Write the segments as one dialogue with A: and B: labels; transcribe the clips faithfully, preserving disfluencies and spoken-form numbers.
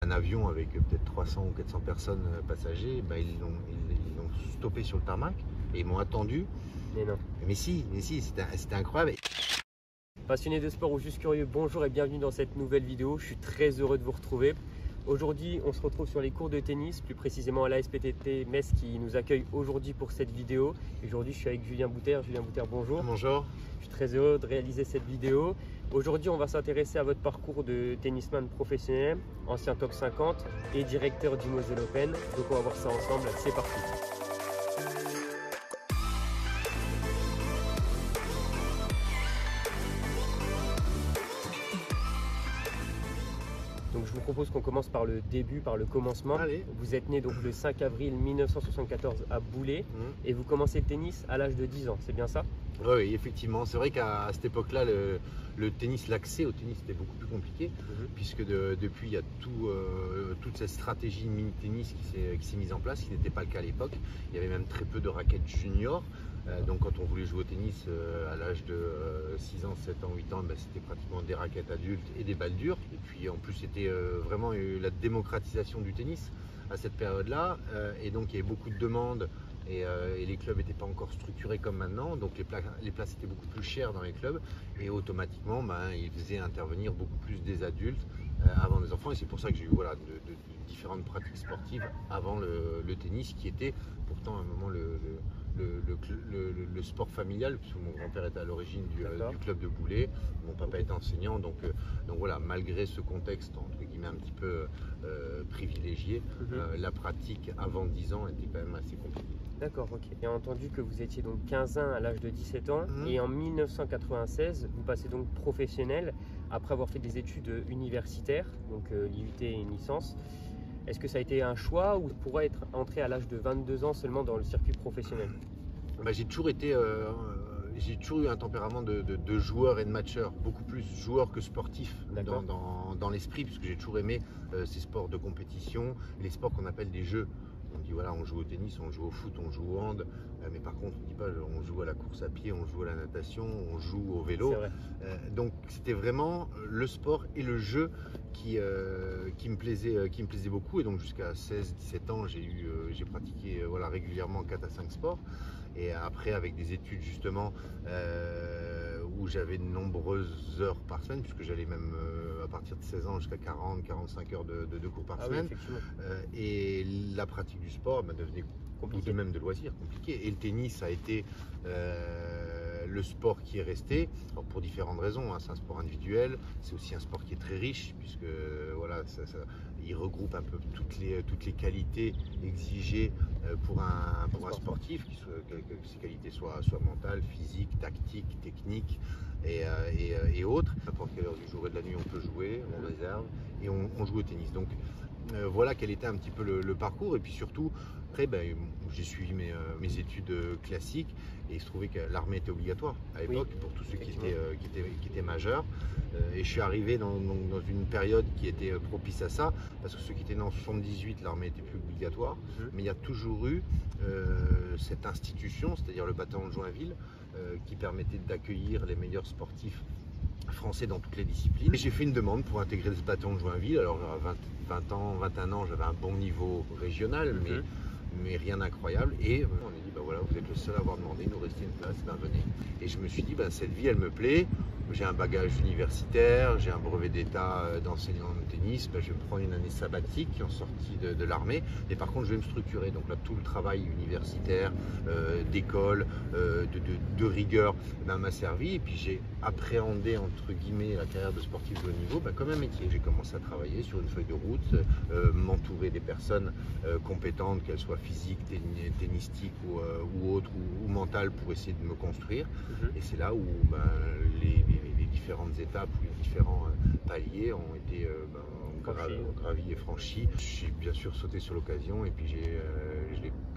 A: un avion avec peut-être trois cents ou quatre cents personnes passagers, ben, ils l'ont ils l'ont stoppé sur le tarmac et ils m'ont attendu.
B: Mais non.
A: Mais si, mais si, c'était incroyable.
B: Passionnés de sport ou juste curieux, bonjour et bienvenue dans cette nouvelle vidéo. Je suis très heureux de vous retrouver. Aujourd'hui, on se retrouve sur les cours de tennis, plus précisément à l'A S P T T Metz qui nous accueille aujourd'hui pour cette vidéo. Aujourd'hui, je suis avec Julien Bouter. Julien Bouter, bonjour.
A: Bonjour.
B: Je suis très heureux de réaliser cette vidéo. Aujourd'hui, on va s'intéresser à votre parcours de tennisman professionnel, ancien top cinquante et directeur du Moselle Open. Donc, on va voir ça ensemble. C'est parti. Donc je vous propose qu'on commence par le début, par le commencement.
A: Allez.
B: Vous êtes né donc le cinq avril mille neuf cent soixante-quatorze à Boulay mmh. et vous commencez le tennis à l'âge de dix ans, c'est bien ça?
A: Oui, oui, effectivement. C'est vrai qu'à cette époque-là, le, le tennis, l'accès au tennis était beaucoup plus compliqué, mmh. puisque de, depuis, il y a tout, euh, toute cette stratégie mini-tennis qui s'est mise en place, qui n'était pas le cas à l'époque. Il y avait même très peu de raquettes juniors. Euh, donc quand on voulait jouer au tennis euh, à l'âge de euh, six ans, sept ans, huit ans, ben, c'était pratiquement des raquettes adultes et des balles dures. Et puis en plus c'était euh, vraiment euh, la démocratisation du tennis à cette période-là. Euh, et donc il y avait beaucoup de demandes et, euh, et les clubs n'étaient pas encore structurés comme maintenant. Donc les, pla les places étaient beaucoup plus chères dans les clubs et automatiquement ben, ils faisaient intervenir beaucoup plus des adultes euh, avant des enfants. Et c'est pour ça que j'ai eu voilà, de, de, de différentes pratiques sportives avant le, le tennis qui était pourtant à un moment le, le Le, le, le, le sport familial, puisque mon grand-père était à l'origine du, euh, du club de Boulay, mon papa était enseignant, donc, euh, donc voilà, malgré ce contexte entre guillemets un petit peu euh, privilégié, mm-hmm. euh, la pratique avant dix ans était quand même assez compliquée.
B: D'accord, ok. J'ai entendu que vous étiez donc quinze ans à l'âge de dix-sept ans, mm-hmm. et en mille neuf cent quatre-vingt-seize, vous passez donc professionnel après avoir fait des études universitaires, donc euh, l'I U T et une licence. Est-ce que ça a été un choix ou pourrait être entré à l'âge de vingt-deux ans seulement dans le circuit professionnel?
A: Bah, j'ai toujours été, euh, j'ai toujours eu un tempérament de, de, de joueur et de matcheur, beaucoup plus joueur que sportif dans, dans, dans l'esprit, puisque j'ai toujours aimé euh, ces sports de compétition, les sports qu'on appelle des jeux. On dit voilà, on joue au tennis, on joue au foot, on joue au hand, euh, mais par contre on dit pas on joue à la course à pied, on joue à la natation, on joue au vélo. Euh, donc c'était vraiment le sport et le jeu qui, euh, qui, me, plaisait, euh, qui me plaisait beaucoup. Et donc jusqu'à seize dix-sept ans, j'ai eu, euh, j'ai pratiqué euh, voilà, régulièrement quatre à cinq sports. Et après avec des études justement euh, où j'avais de nombreuses heures par semaine, puisque j'allais même euh, à partir de seize ans jusqu'à quarante à quarante-cinq heures de, de, de cours par
B: ah
A: semaine.
B: Oui,
A: euh, et la pratique du sport bah, devenait compliqué, même de loisirs, compliqué. Et le tennis a été euh, le sport qui est resté, alors pour différentes raisons. Hein. C'est un sport individuel, c'est aussi un sport qui est très riche, puisque voilà, ça, ça, il regroupe un peu toutes les, toutes les qualités exigées pour un, pour un sportif, qui soit, que, que ces qualités soient, soient mentales, physiques, tactiques, techniques et, et, et autres. À n'importe quelle heure du jour et de la nuit, on peut jouer, on réserve et on, on joue au tennis. Donc euh, voilà quel était un petit peu le, le parcours. Et puis surtout, après, ben, j'ai suivi mes, euh, mes études classiques et il se trouvait que l'armée était obligatoire à l'époque, oui, pour tous ceux qui étaient, euh, qui étaient, qui étaient majeurs. Euh, et je suis arrivé dans, dans, dans une période qui était propice à ça, parce que ceux qui étaient nés en soixante-dix-huit, l'armée était plus obligatoire. Mmh. Mais il y a toujours eu euh, cette institution, c'est-à-dire le bataillon de Joinville, euh, qui permettait d'accueillir les meilleurs sportifs français dans toutes les disciplines. J'ai fait une demande pour intégrer ce bataillon de Joinville. Alors à vingt, vingt ans, vingt et un ans, j'avais un bon niveau régional, mmh. mais mais rien d'incroyable. Et on a dit, bah voilà, vous êtes le seul à avoir demandé, il nous restait une place, ben venez. Et je me suis dit, ben cette vie, elle me plaît. J'ai un bagage universitaire, j'ai un brevet d'état d'enseignant de tennis, ben je vais me prendre une année sabbatique en sortie de, de l'armée. Et par contre, je vais me structurer. Donc là, tout le travail universitaire, euh, d'école, euh, de, de, de rigueur, ben, m'a servi. Et puis j'ai appréhendé, entre guillemets, la carrière de sportif de haut niveau ben, comme un métier. J'ai commencé à travailler sur une feuille de route, euh, m'entourer des personnes euh, compétentes, qu'elles soient physiques, tennistiques ou, euh, ou autres, ou, ou mentales, pour essayer de me construire. Mm-hmm. Et c'est là où ben, les, les, les différentes étapes ou les différents euh, paliers ont été euh, ben, gravis gra et franchis. J'ai bien sûr sauté sur l'occasion et puis j'ai, euh, je l'ai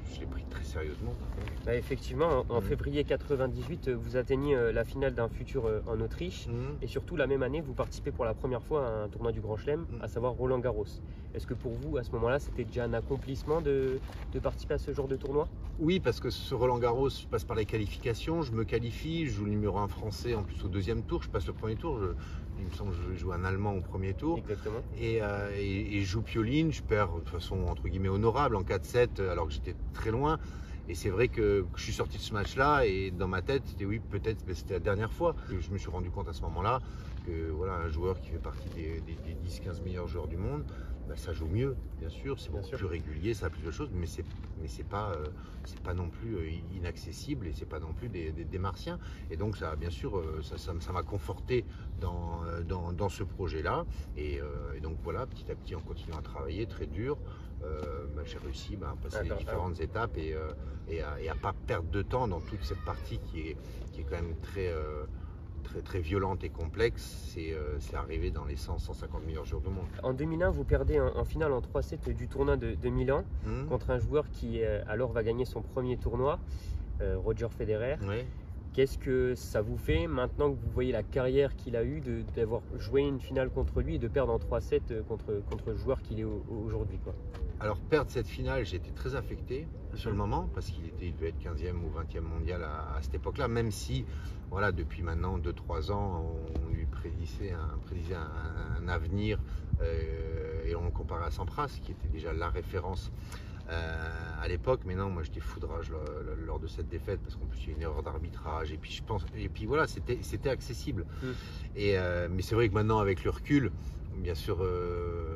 A: je l'ai pris très sérieusement.
B: Bah, effectivement, en, en
A: Mmh.
B: février quatre-vingt-dix-huit, vous atteignez euh, la finale d'un futur euh, en Autriche.
A: Mmh.
B: Et surtout, la même année, vous participez pour la première fois à un tournoi du Grand Chelem,
A: Mmh.
B: à savoir Roland Garros. Est-ce que pour vous, à ce moment-là, c'était déjà un accomplissement de, de participer à ce genre de tournoi?
A: Oui, parce que ce Roland Garros, je passe par les qualifications, je me qualifie, je joue le numéro un français en plus au deuxième tour, je passe le premier tour, je, il me semble que je joue un Allemand au premier tour.
B: Exactement.
A: Et, euh, et, et je joue Pioline, je perds de façon entre guillemets honorable en quatre sept alors que j'étais très loin. Et c'est vrai que je suis sorti de ce match-là et dans ma tête, c'était oui, peut-être, mais c'était la dernière fois. Je me suis rendu compte à ce moment-là que voilà, un joueur qui fait partie des, des, des dix quinze meilleurs joueurs du monde, bah, ça joue mieux, bien sûr, c'est beaucoup plus régulier, ça a plus de choses, mais c'est mais c'est pas euh, c'est pas non plus euh, inaccessible et c'est pas non plus des, des, des martiens. Et donc ça, bien sûr, euh, ça ça ça m'a conforté dans, dans, dans ce projet-là. Et, euh, et donc voilà, petit à petit, en continuant à travailler très dur, euh, bah, j'ai réussi bah, à passer
B: D'accord,
A: les différentes
B: alors.
A: étapes et, euh, et, à, et à pas perdre de temps dans toute cette partie qui est, qui est quand même très euh, Très, très violente et complexe, c'est euh, arrivé dans les cent à cent cinquante meilleurs joueurs du monde.
B: En deux mille un, vous perdez en, en finale en trois sept du tournoi de, de Milan mmh. contre un joueur qui euh, alors va gagner son premier tournoi, euh, Roger Federer.
A: Ouais.
B: Qu'est-ce que ça vous fait maintenant que vous voyez la carrière qu'il a eue d'avoir joué une finale contre lui et de perdre en trois sept contre, contre le joueur qu'il est aujourd'hui, quoi?
A: Alors perdre cette finale, j'ai été très affecté sur le moment parce qu'il était, il devait être quinzième ou vingtième mondial à, à cette époque-là, même si voilà, depuis maintenant deux trois ans, on lui prédisait un, prédisait un, un avenir euh, et on le comparait à Sampras, qui était déjà la référence euh, à l'époque. Mais non, moi j'étais foudrage lors, lors de cette défaite parce qu'en plus il y a une erreur d'arbitrage et puis je pense et puis voilà, c'était c'était accessible. Mm. Et euh, mais c'est vrai que maintenant avec le recul, bien sûr. Euh,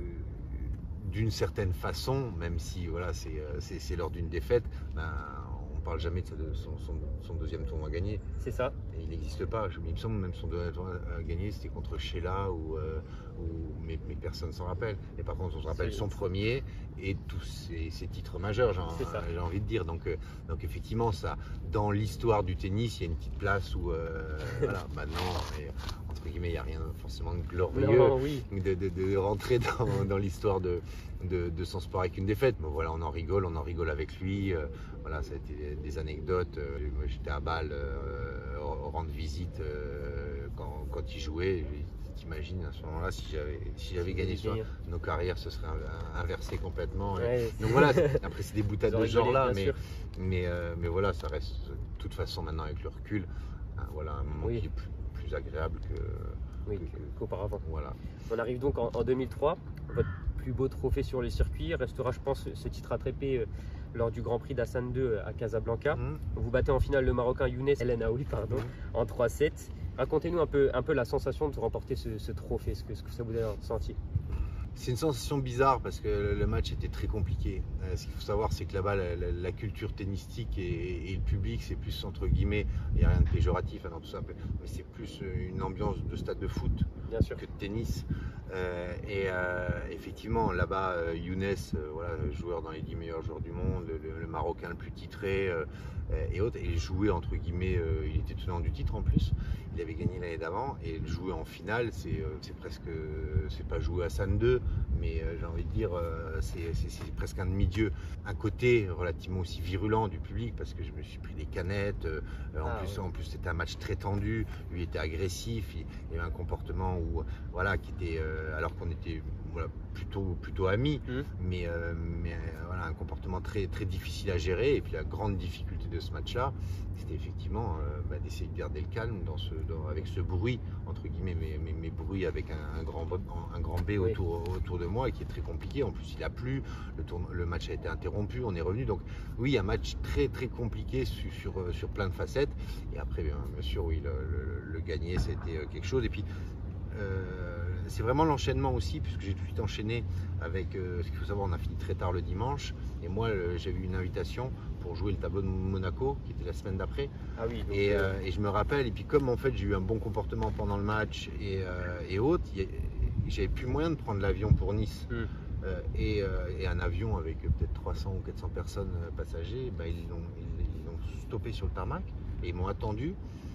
A: d'une certaine façon, même si voilà, c'est lors d'une défaite, ben, on ne parle jamais de son, son, son deuxième tournoi gagné.
B: C'est ça.
A: Et il n'existe pas. Il me semble même son deuxième tournoi gagné, c'était contre Sheila, ou, euh, ou, mais, mais personne ne s'en rappelle. Et par contre, on se rappelle son premier et tous ses, ses titres majeurs, j'ai envie de dire. Donc, euh, donc effectivement, ça, dans l'histoire du tennis, il y a une petite place où, euh, voilà, maintenant, mais, entre guillemets, il n'y a rien forcément de glorieux
B: non, oui. de,
A: de, de rentrer dans, dans l'histoire de, de, de son sport avec une défaite. Mais voilà, on en rigole, on en rigole avec lui. Euh, voilà, ça a été des anecdotes. Euh, moi, j'étais à Bâle, euh, au rendre visite euh, quand, quand il jouait. T'imagines à ce moment-là, si j'avais si j'avais gagné ça, nos carrières se seraient inversées complètement.
B: Ouais.
A: Donc voilà, après c'est des boutades de ce genre-là, mais,
B: sûr.
A: mais, euh, mais voilà, ça reste de toute façon maintenant avec le recul, hein, voilà, un moment oui. qui est plus, plus agréable que
B: oui, qu'auparavant.
A: Que, voilà.
B: On arrive donc en, en deux mille trois. Votre plus beau trophée sur les circuits restera, je pense, ce titre attrapé euh, lors du Grand Prix d'Hassan deux à Casablanca. Mmh. Vous battez en finale le Marocain Younes El Enaoui, pardon, mmh. en trois sept. Racontez-nous un peu, un peu la sensation de remporter ce, ce trophée, ce que, ce que ça vous a ressenti.
A: C'est une sensation bizarre parce que le match était très compliqué. Euh, ce qu'il faut savoir, c'est que là-bas, la, la, la culture tennistique et, et le public, c'est plus entre guillemets, il n'y a rien de péjoratif hein, dans tout ça, mais c'est plus une ambiance de stade de foot
B: Bien sûr.
A: que de tennis. Euh, et euh, effectivement, là-bas, euh, Younes, euh, voilà, joueur dans les dix meilleurs joueurs du monde, le, le Marocain le plus titré euh, et autres, et il jouait entre guillemets, euh, il était tenant du titre en plus. Il avait gagné l'année d'avant et le jouer en finale, c'est euh, presque, c'est pas jouer à Hassan deux, mais euh, j'ai envie de dire, euh, c'est presque un demi-dieu. Un côté relativement aussi virulent du public parce que je me suis pris des canettes. Euh, en, ah, plus, ouais. en plus, c'était un match très tendu. Lui était agressif. Il, il avait un comportement où, voilà, qui était, euh, alors qu'on était voilà, plutôt, plutôt amis, mmh. mais, euh, mais euh, voilà, un comportement très, très difficile à gérer. Et puis la grande difficulté de ce match-là, c'était effectivement euh, bah, d'essayer de garder le calme dans ce, dans, avec ce bruit, entre guillemets, mes, mes, mes bruits avec un, un, grand, un grand B oui. autour, autour de moi et qui est très compliqué. En plus, il a plu, le, tourne, le match a été interrompu, on est revenu. Donc, oui, un match très, très compliqué sur, sur, sur plein de facettes. Et après, bien, bien sûr, oui, le, le, le gagner, c'était quelque chose. Et puis, euh, c'est vraiment l'enchaînement aussi, puisque j'ai tout de suite enchaîné avec, euh, ce qu'il faut savoir, on a fini très tard le dimanche. Et moi, euh, j'ai eu une invitation pour jouer le tableau de Monaco, qui était la semaine d'après.
B: Ah oui, donc
A: et, euh, et je me rappelle, et puis comme en fait j'ai eu un bon comportement pendant le match et, euh, et autres, j'avais plus moyen de prendre l'avion pour Nice. Mm. Euh, et, euh, et un avion avec peut-être trois cents ou quatre cents personnes passagers, bah, ils l'ont ils, ils stoppé sur le tarmac et ils m'ont attendu.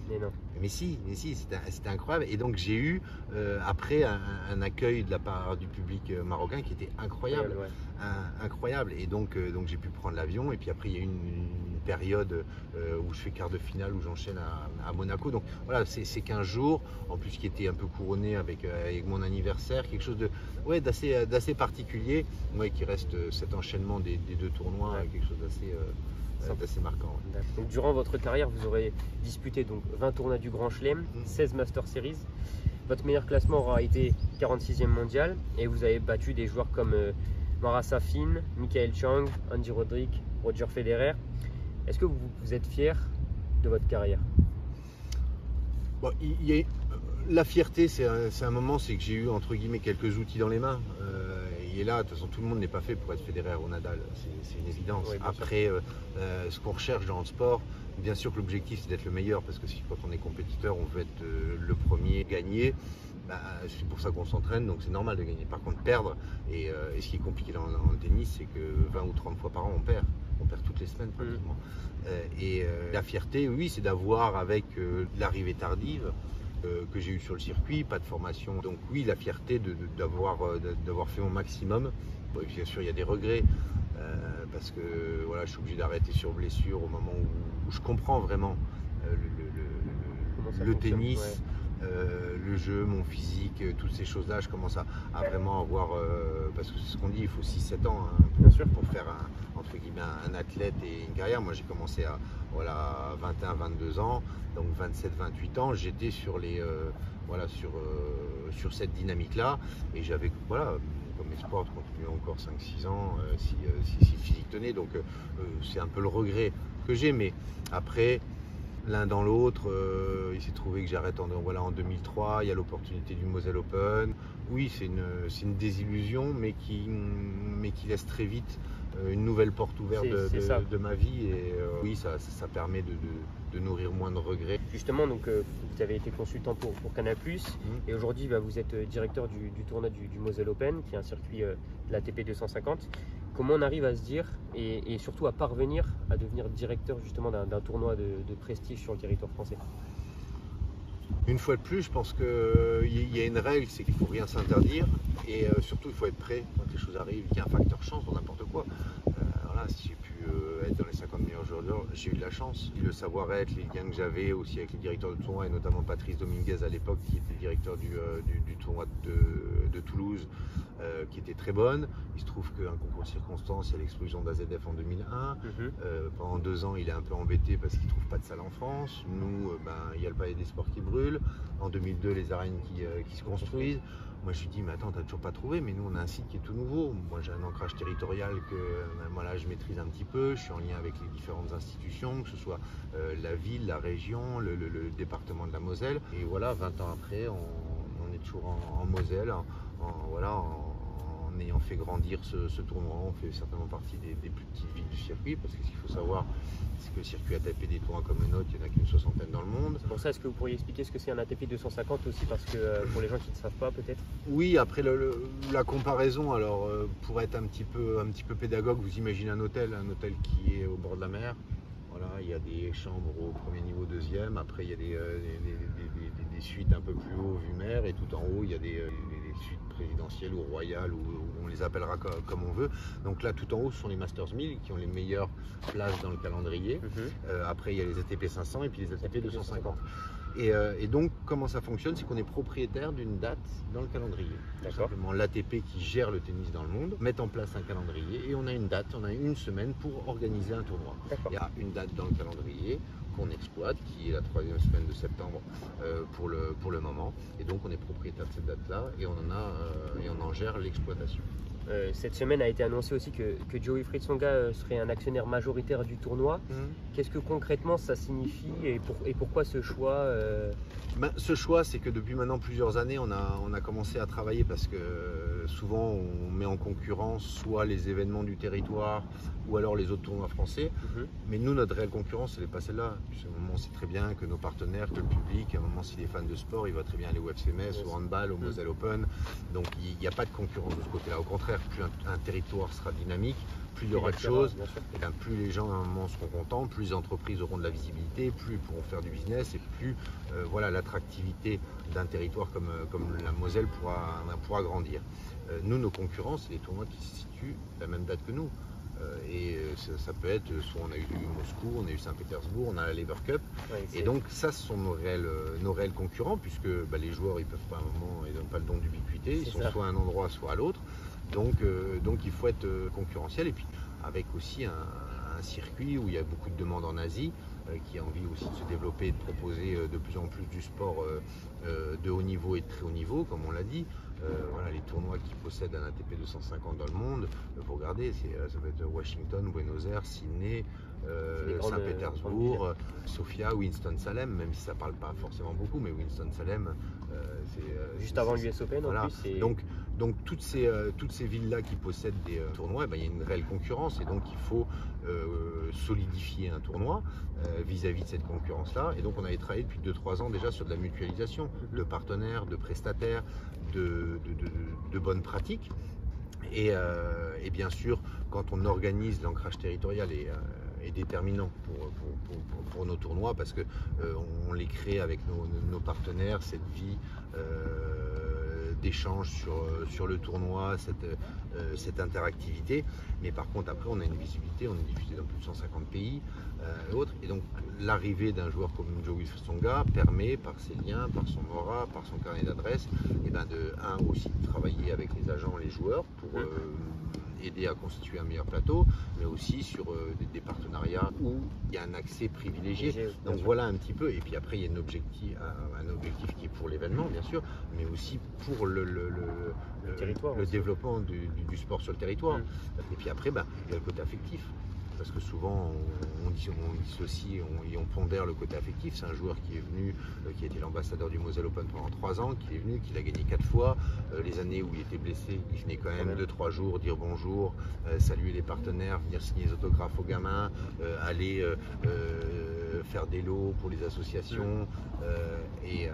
B: Mais non.
A: Mais si, mais si, c'était incroyable. Et donc j'ai eu euh, après un, un accueil de la part du public marocain qui était incroyable,
B: Ouais, ouais.
A: Un, incroyable. Et donc, euh, donc j'ai pu prendre l'avion. Et puis après il y a eu une, une période euh, où je fais quart de finale, où j'enchaîne à, à Monaco. Donc voilà, c'est quinze jours, en plus qui était un peu couronné avec, euh, avec mon anniversaire, quelque chose de ouais, d'assez d'assez particulier, ouais, qui reste euh, cet enchaînement des, des deux tournois, ouais. Quelque chose d'assez euh, assez marquant.
B: Ouais. Donc, durant votre carrière, vous aurez disputé donc vingt tournois du Grand Chelem, mmh. seize Master Series. Votre meilleur classement aura été quarante-sixième mondial et vous avez battu des joueurs comme euh, Marat Safin, Michael Chang, Andy Roddick, Roger Federer. Est-ce que vous, vous êtes fier de votre carrière?
A: Bon, il y a, la fierté, c'est un, un moment, c'est que j'ai eu entre guillemets quelques outils dans les mains. Euh, et là, de toute façon, tout le monde n'est pas fait pour être Federer ou Nadal, c'est une évidence. Oui, après, euh, euh, ce qu'on recherche dans le sport, bien sûr que l'objectif c'est d'être le meilleur, parce que si, quand on est compétiteur, on veut être euh, le premier gagné. Bah, c'est pour ça qu'on s'entraîne, donc c'est normal de gagner. Par contre, perdre, et, euh, et ce qui est compliqué dans, dans le tennis, c'est que vingt ou trente fois par an, on perd. On perd toutes les semaines pratiquement. Mmh. Euh, et euh, la fierté, oui, c'est d'avoir, avec euh, l'arrivée tardive euh, que j'ai eue sur le circuit, pas de formation. Donc oui, la fierté d'avoir de, de, d'avoir fait mon maximum. Bon, bien sûr, il y a des regrets, euh, parce que voilà, je suis obligé d'arrêter sur blessure au moment où, où je comprends vraiment euh, le, le, le, le tennis. Ouais. Euh, le jeu, mon physique, euh, toutes ces choses-là, je commence à, à vraiment avoir, euh, parce que c'est ce qu'on dit, il faut six sept ans hein, pour, bien sûr, pour faire un, entre guillemets, un athlète et une carrière. Moi j'ai commencé à voilà, vingt et un vingt-deux ans, donc vingt-sept vingt-huit ans, j'étais sur, les, euh, voilà, sur, euh, sur cette dynamique-là, et j'avais, voilà, comme espoir de continuer encore cinq six ans euh, si, euh, si, si le physique tenait, donc euh, c'est un peu le regret que j'ai, mais après, l'un dans l'autre, euh, il s'est trouvé que j'arrête en, voilà, en deux mille trois, il y a l'opportunité du Moselle Open. Oui, c'est une, une désillusion, mais qui, mais qui laisse très vite euh, une nouvelle porte ouverte de, de, de ma vie. Et euh, oui, ça, ça, ça permet de, de, de nourrir moins de regrets.
B: Justement, donc, euh, vous avez été consultant pour, pour Canal plus, mmh. et aujourd'hui bah, vous êtes directeur du, du tournoi du, du Moselle Open, qui est un circuit euh, de l'A T P deux cent cinquante. Comment on arrive à se dire et, et surtout à parvenir à devenir directeur justement d'un tournoi de, de prestige sur le territoire français?
A: Une fois de plus, je pense qu'il y, y a une règle, c'est qu'il ne faut rien s'interdire, et euh, surtout il faut être prêt quand les choses arrivent. Il y a un facteur chance dans n'importe quoi. Euh, voilà, si j'ai pu euh, être dans les cinquante meilleurs joueurs, j'ai eu de la chance. Le savoir-être, les liens que j'avais aussi avec les directeurs de tournoi, et notamment Patrice Dominguez à l'époque, qui était directeur du, euh, du, du tournoi de, de Toulouse, euh, qui était très bonne. Il se trouve qu'un concours de circonstances, il y a l'explosion d'A Z F en deux mille un. Mm-hmm. euh, pendant deux ans, il est un peu embêté parce qu'il ne trouve pas de salle en France. Nous, euh, ben, il y a le Palais des Sports qui brûle. En deux mille deux, les arènes qui, euh, qui se construisent. Moi, je lui dis, mais attends, t'as toujours pas trouvé, mais nous, on a un site qui est tout nouveau. Moi, j'ai un ancrage territorial que ben, voilà, je maîtrise un petit peu. Je suis en lien avec les différentes institutions, que ce soit euh, la ville, la région, le, le, le département de la Moselle. Et voilà, vingt ans après, on, on est toujours en, en Moselle, en, en, voilà, en, en ayant fait grandir ce, ce tournoi. On fait certainement partie des, des plus petites villes du circuit, parce que ce qu'il faut savoir, c'est que le circuit A T P des tournois comme le nôtre, il n'y en a qu'une soixantaine dans le monde.
B: C'est pour ça, est-ce que vous pourriez expliquer ce que c'est un A T P deux cent cinquante aussi, parce que euh, pour les gens qui ne savent pas peut-être?
A: Oui, après le, le, la comparaison, alors euh, pour être un petit, peu, un petit peu pédagogue, vous imaginez un hôtel, un hôtel qui est au bord de la mer. Voilà, il y a des chambres au premier niveau, deuxième, après il y a des, euh, des, des, des, des suites un peu plus haut, vue mer, et tout en haut il y a des, des, des suites présidentielles ou royales, ou, ou on les appellera comme, comme on veut. Donc là tout en haut ce sont les Masters mille qui ont les meilleures places dans le calendrier. Mm-hmm. euh, après il y a les A T P cinq cents et puis les A T P deux cent cinquante. Et, euh, et donc, comment ça fonctionne? C'est qu'on est propriétaire d'une date dans le calendrier. D'accord. Simplement, l'A T P qui gère le tennis dans le monde met en place un calendrier et on a une date, on a une semaine pour organiser un tournoi. Il y a une date dans le calendrier qu'on exploite, qui est la troisième semaine de septembre euh, pour, le, pour le moment. Et donc, on est propriétaire de cette date-là et on en, a, euh, et on en gère l'exploitation.
B: Euh, cette semaine a été annoncé aussi que, que Joe-Wilfried Tsonga euh, serait un actionnaire majoritaire du tournoi. Mmh. Qu'est-ce que concrètement ça signifie et, pour, et pourquoi ce choix euh...
A: ben, Ce choix, c'est que depuis maintenant plusieurs années, on a, on a commencé à travailler parce que euh, souvent on met en concurrence soit les événements du territoire ou alors les autres tournois français. Mmh. Mais nous, notre réelle concurrence, elle n'est pas celle-là. À un moment, on sait très bien que nos partenaires, que le public, à un moment, s'il est fan de sport, il va très bien aller au F C Metz, au handball, au Moselle Open. Donc il n'y a pas de concurrence de ce côté-là. Au contraire, contraire, plus un, un territoire sera dynamique, plus il y aura de choses, et bien, plus les gens à un moment seront contents, plus les entreprises auront de la visibilité, plus ils pourront faire du business et plus euh, voilà, l'attractivité d'un territoire comme, comme la Moselle pourra, pourra grandir. Euh, nous, nos concurrents, c'est les tournois qui se situent à la même date que nous. Euh, et ça, ça peut être, soit on a eu Moscou, on a eu Saint-Pétersbourg, on a la Lever Cup. Ouais, et donc ça, ce sont nos réels, nos réels concurrents, puisque bah, les joueurs, ils peuvent pas à un moment, ils n'ont pas le don d'ubiquité, ils sont ça. soit à un endroit, soit à l'autre. Donc, euh, donc il faut être concurrentiel. Et puis avec aussi un, un circuit où il y a beaucoup de demandes en Asie, euh, qui a envie aussi de se développer et de proposer euh, de plus en plus du sport euh, euh, de haut niveau et de très haut niveau, comme on l'a dit. Euh, voilà, les tournois qui possèdent un A T P deux cent cinquante dans le monde, euh, vous regardez, ça va être Washington, Buenos Aires, Sydney, euh, Saint-Pétersbourg, euh, Sofia, Winston-Salem, même si ça ne parle pas forcément beaucoup, mais Winston-Salem, euh, c'est... Euh,
B: juste avant l'U S Open
A: voilà.
B: en plus. Et...
A: Donc, donc toutes ces, euh, toutes ces villes-là qui possèdent des euh, tournois, ben, il y a une réelle concurrence et donc il faut euh, solidifier un tournoi euh, vis-à-vis de cette concurrence-là. Et donc on avait travaillé depuis deux trois ans déjà sur de la mutualisation de partenaires, de prestataires, de, de, de, de bonnes pratiques. Et, euh, et bien sûr, quand on organise l'ancrage territorial et euh, est déterminant pour, pour, pour, pour, pour nos tournois parce que euh, on les crée avec nos, nos partenaires, cette vie euh, d'échange sur, sur le tournoi, cette, euh, cette interactivité. Mais par contre, après, on a une visibilité, on est diffusé dans plus de cent cinquante pays euh, et autres. Et donc, l'arrivée d'un joueur comme Joe-Wilfried Tsonga permet, par ses liens, par son aura, par son carnet d'adresse, et ben de, un, aussi de travailler avec les agents, les joueurs pour euh, aider à constituer un meilleur plateau, mais aussi sur euh, des, des partenariats où il y a un accès privilégié. Donc voilà un petit peu. Et puis après, il y a un objectif, un, un objectif qui est pour l'événement, bien sûr, mais aussi pour le, le, le, le, le développement du, du, du sport sur le territoire. Mmh. Et puis après, bah, il y a le côté affectif. Parce que souvent on, on, dit, on dissocie on, et on pondère le côté affectif. C'est un joueur qui est venu, euh, qui a été l'ambassadeur du Moselle Open pendant trois ans, qui est venu, qui l'a gagné quatre fois. Euh, les années où il était blessé, il venait quand même deux trois jours, dire bonjour, euh, saluer les partenaires, venir signer les autographes aux gamins, euh, aller euh, euh, faire des lots pour les associations euh, et, euh,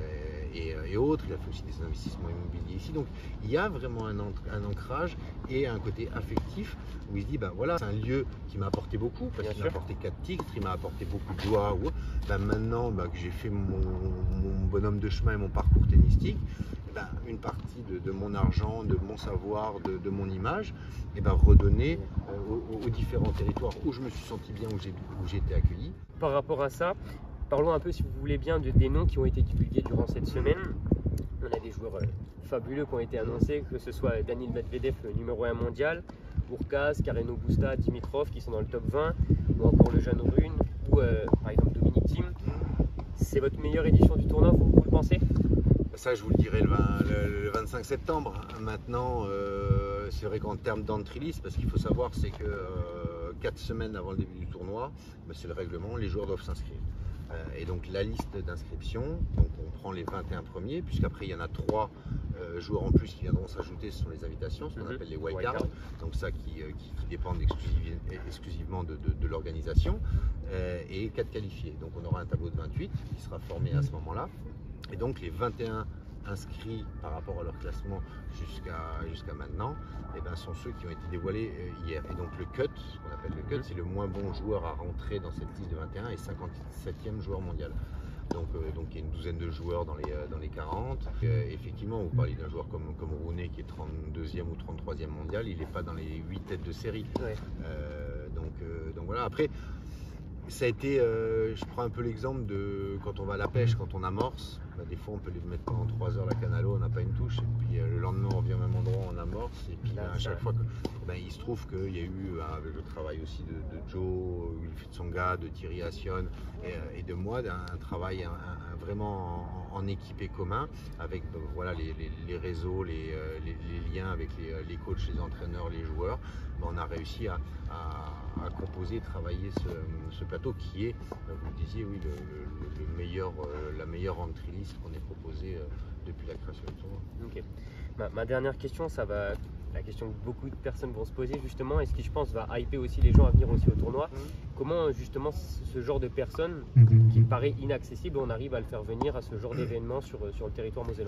A: et, et autres. Il a fait aussi des investissements immobiliers ici. Donc il y a vraiment un, un ancrage et un côté affectif où il se dit, ben voilà, c'est un lieu qui m'a apporté beaucoup, parce qu'il m'a apporté quatre titres, il m'a apporté beaucoup de joie. Ben maintenant ben, que j'ai fait mon, mon bonhomme de chemin et mon parcours tennistique, ben, une partie de, de mon argent, de mon savoir, de, de mon image, et ben, redonner euh, aux, aux différents territoires où je me suis senti bien, où j'ai été accueilli.
B: Par rapport à ça, parlons un peu, si vous voulez bien, de, des noms qui ont été divulgués durant cette semaine. On a des joueurs euh, fabuleux qui ont été annoncés, que ce soit Daniil Medvedev, le numéro un mondial, Urkaz, Carreno Busta, Dimitrov qui sont dans le top vingt, ou encore le jeune Rune, ou euh, par exemple Dominic Thiem. C'est votre meilleure édition du tournoi, vous, vous le pensez?
A: Ça, je vous le dirai le, vingt, le, le vingt-cinq septembre. Maintenant, euh, c'est vrai qu'en termes d'entry list, parce qu'il faut savoir, c'est que euh, quatre semaines avant le début du tournoi, ben, c'est le règlement, les joueurs doivent s'inscrire. Et donc la liste d'inscription, donc on prend les vingt et un premiers, puisqu'après il y en a trois euh, joueurs en plus qui viendront s'ajouter, ce sont les invitations, ce qu'on mm-hmm. appelle les wildcards, donc ça qui, euh, qui, qui dépendent exclusiv exclusivement de, de, de l'organisation, euh, et quatre qualifiés. Donc on aura un tableau de vingt-huit qui sera formé à ce moment-là, et donc les vingt et un inscrits par rapport à leur classement jusqu'à jusqu'à maintenant, eh ben, sont ceux qui ont été dévoilés euh, hier. Et donc le cut, ce qu'on appelle le cut, mmh. c'est le moins bon joueur à rentrer dans cette liste de vingt et un et cinquante-septième joueur mondial. Donc, euh, donc il y a une douzaine de joueurs dans les, euh, dans les quarante. Euh, effectivement, vous parlez d'un joueur comme, comme Rune qui est trente-deuxième ou trente-troisième mondial, il n'est pas dans les huit têtes de série. Ouais. Euh, donc, euh, donc voilà, après, ça a été, euh, je prends un peu l'exemple de quand on va à la pêche, quand on amorce, bah, des fois on peut les mettre pendant trois heures la canne à l'eau, on n'a pas une touche, et puis euh, le lendemain on revient au même endroit, on amorce, et puis là, à chaque fois, que, bah, il se trouve qu'il y a eu, bah, avec le travail aussi de, de Joe, Wilfried Tsonga, de Thierry Assion et, et de moi, un, un travail un, un, vraiment en, en équipe et commun, avec bah, voilà, les, les, les réseaux, les, les, les liens avec les, les coachs, les entraîneurs, les joueurs, bah, on a réussi à, à, à composer, travailler ce, ce plateau qui est, vous le disiez, oui, le, le, le meilleur, euh, la meilleure entry list qu'on ait proposée euh, depuis la création du tournoi.
B: Okay. Ma, ma dernière question, ça va, la question que beaucoup de personnes vont se poser justement, et ce qui je pense va hyper aussi les gens à venir aussi au tournoi. Mmh. Comment justement ce genre de personnes qui me paraît inaccessible, on arrive à le faire venir à ce genre d'événement sur, sur le territoire mosellan?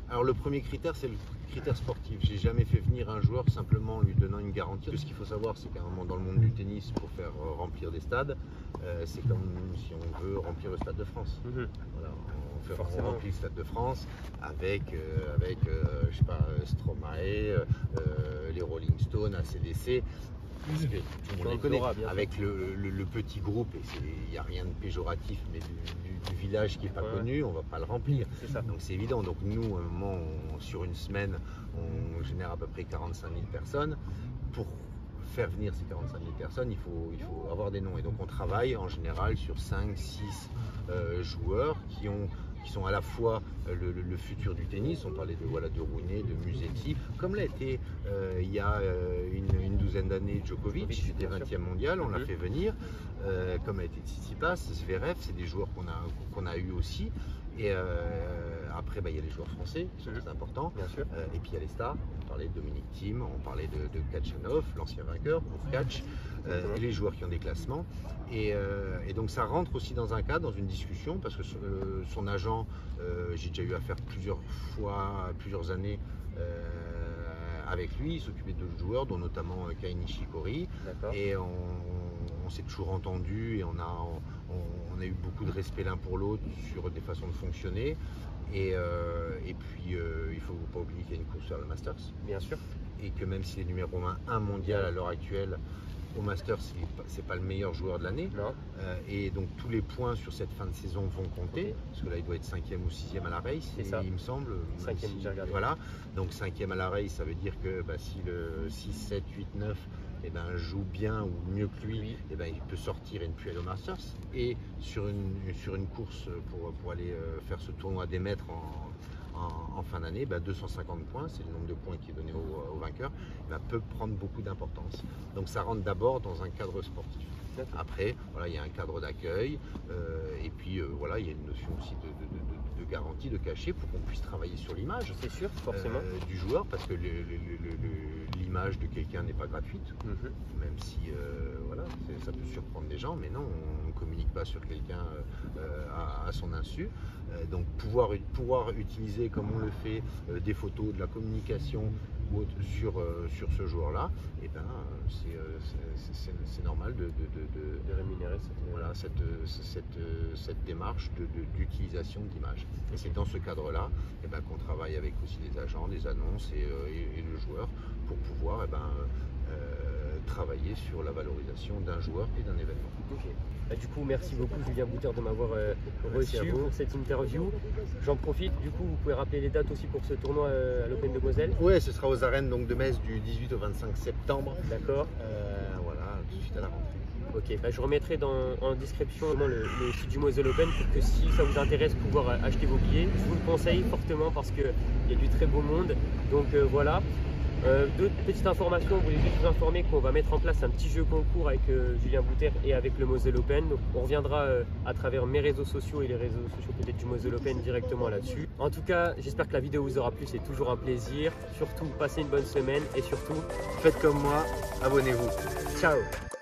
A: Alors le premier critère, c'est le critère sportif. J'ai jamais fait venir un joueur simplement en lui donnant une garantie. Ce qu'il faut savoir, c'est qu'à un moment dans le monde du tennis, pour faire euh, remplir des stades, euh, c'est comme si on veut remplir le Stade de France. Mm-hmm. Voilà, on fait on remplit le Stade de France avec, euh, avec euh, je sais pas, Stromae, euh, les Rolling Stones, A C D C. Parce que tout le monde les connaît, avec le, le, le petit groupe, et il n'y a rien de péjoratif, mais du, du, du village qui n'est pas ouais. connu, on ne va pas le remplir. Donc c'est évident. Donc nous, à un moment, on, sur une semaine, on génère à peu près quarante-cinq mille personnes. Pour faire venir ces quarante-cinq mille personnes, il faut, il faut avoir des noms. Et donc on travaille en général sur cinq six euh, joueurs qui ont qui sont à la fois le, le, le futur du tennis, on parlait de, voilà, de Rooney, de Musetti, comme l'a été euh, il y a euh, une, une douzaine d'années Djokovic, qui était vingtième mondial, on l'a fait venir, euh, comme a été Tsitsipas, Zverev, c'est des joueurs qu'on a, qu'on a eu aussi. Et euh, après, bah, il y a les joueurs français qui sont très importants. Bien sûr. Euh, et puis il y a les stars. On parlait de Dominic Thiem, on parlait de, de Khachanov, l'ancien vainqueur pour catch, euh, et les joueurs qui ont des classements. Et, euh, et donc ça rentre aussi dans un cadre, dans une discussion, parce que euh, son agent, euh, j'ai déjà eu affaire plusieurs fois, plusieurs années. Euh, avec lui, il s'occupait d'autres joueurs, dont notamment euh, Kei Nishikori. Et on, on s'est toujours entendu et on a, on, on a eu beaucoup de respect l'un pour l'autre sur des façons de fonctionner. Et, euh, et puis, euh, il ne faut pas oublier qu'il y a une course sur le Masters. Bien sûr. Et que même s'il est numéro un mondial à l'heure actuelle, au Masters, c'est pas, pas le meilleur joueur de l'année. Euh, et donc tous les points sur cette fin de saison vont compter. Okay. Parce que là, il doit être cinquième ou sixième à la race, il me semble. Cinquième, si, j'ai regardé. Voilà. Donc cinquième à la race, ça veut dire que bah, si le six, sept, huit, neuf eh ben, joue bien ou mieux que lui, oui. eh ben, il peut sortir et ne plus aller au Masters. Et sur une, sur une course pour, pour aller euh, faire ce tournoi des maîtres en, en, en fin d'année, ben, deux cent cinquante points, c'est le nombre de points qui est donné au, au vainqueur, ben, peut prendre beaucoup d'importance. Donc ça rentre d'abord dans un cadre sportif. Après, voilà, il y a un cadre d'accueil euh, et puis euh, voilà, il y a une notion aussi de, de, de, de garantie, de cachet pour qu'on puisse travailler sur l'image. C'est sûr, forcément. Euh, du joueur, parce que l'image de quelqu'un n'est pas gratuite, mm-hmm. même si euh, voilà, ça peut surprendre des gens, mais non, on ne communique pas sur quelqu'un euh, à, à son insu. Euh, donc pouvoir, pouvoir utiliser, comme on le fait, euh, des photos, de la communication sur, euh, sur ce joueur-là, et ben, c'est normal de, de, de, de, de rémunérer cette, voilà, cette, cette, cette démarche d'utilisation de, de l'image. Et c'est dans ce cadre-là eh ben, qu'on travaille avec aussi les agents, les annonces et, et, et le joueur pour pouvoir eh ben, euh, travailler sur la valorisation d'un joueur et d'un événement. Okay.
B: Bah, du coup, merci beaucoup Julien Bouter de m'avoir euh, reçu pour cette interview. J'en profite, du coup, vous pouvez rappeler les dates aussi pour ce tournoi euh, à l'Open de Moselle.
A: Oui, ce sera aux arènes donc, de Metz du dix-huit au vingt-cinq septembre.
B: D'accord.
A: Euh, voilà, tout de suite à la rentrée.
B: Ok, bah, je remettrai dans, en description le, le site du Moselle Open pour que si ça vous intéresse pouvoir acheter vos billets. Je vous le conseille fortement parce qu'il y a du très beau monde. Donc euh, voilà. Euh, D'autres petites informations, vous voulez juste vous informer qu'on va mettre en place un petit jeu concours avec euh, Julien Bouter et avec le Moselle Open. Donc, on reviendra euh, à travers mes réseaux sociaux et les réseaux sociaux peut-être du Moselle Open directement là-dessus. En tout cas, j'espère que la vidéo vous aura plu, c'est toujours un plaisir. Surtout, passez une bonne semaine et surtout,
A: faites comme moi, abonnez-vous.
B: Ciao!